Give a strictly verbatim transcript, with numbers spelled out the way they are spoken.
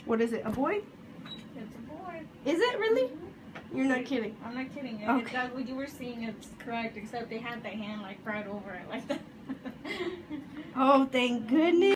What is it? A boy? It's a boy. Is it really? Mm-hmm. You're not kidding. I'm not kidding. Okay. It, that, what you were seeing is correct, except they had the hand like right over it like that. Oh, thank goodness.